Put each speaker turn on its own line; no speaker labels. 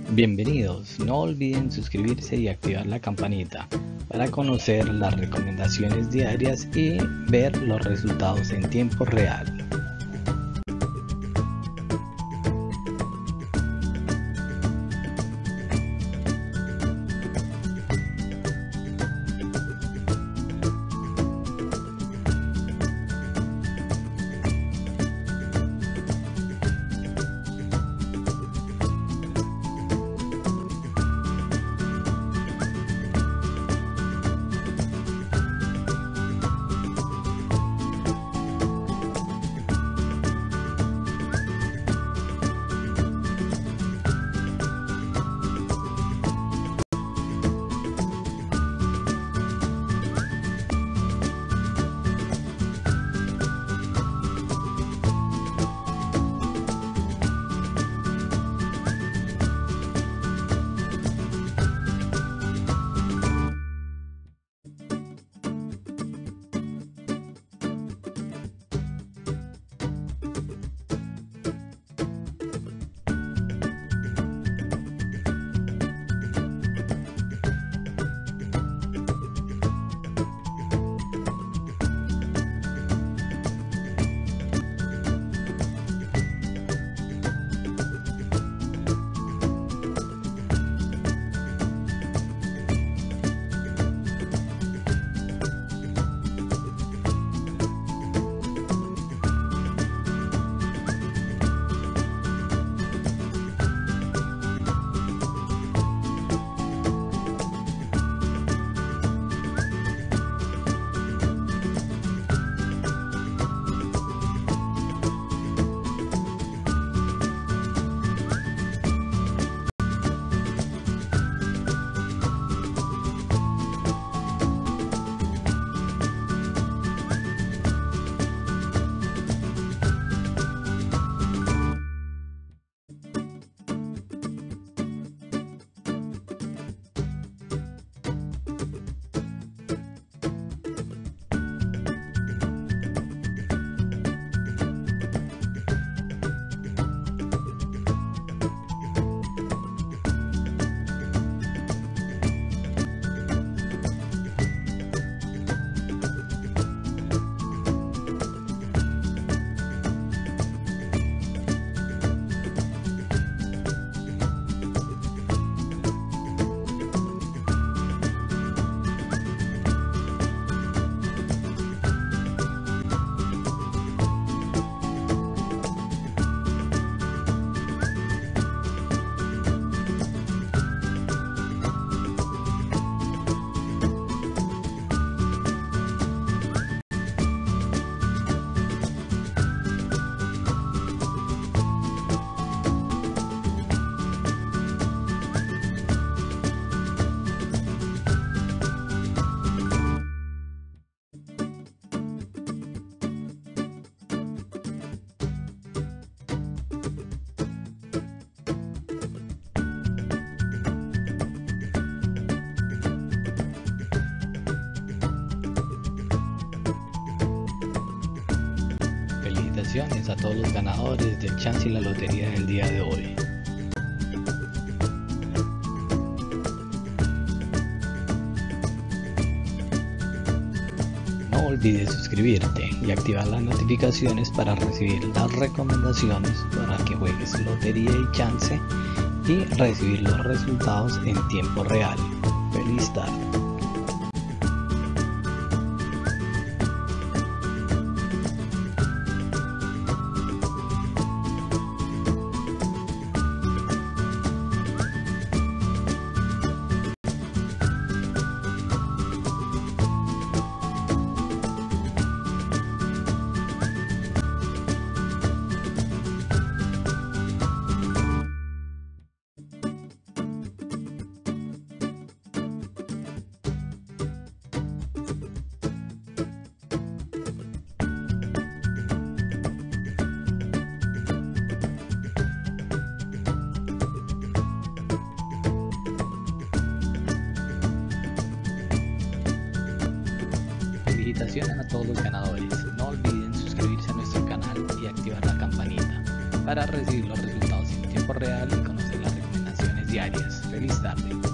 Bienvenidos, no olviden suscribirse y activar la campanita para conocer las recomendaciones diarias y ver los resultados en tiempo real. Felicitaciones a todos los ganadores del chance y la lotería del día de hoy. No olvides suscribirte y activar las notificaciones para recibir las recomendaciones para que juegues lotería y chance y recibir los resultados en tiempo real. Feliz tarde. Felicitaciones a todos los ganadores. No olviden suscribirse a nuestro canal y activar la campanita para recibir los resultados en tiempo real y conocer las recomendaciones diarias. Feliz tarde.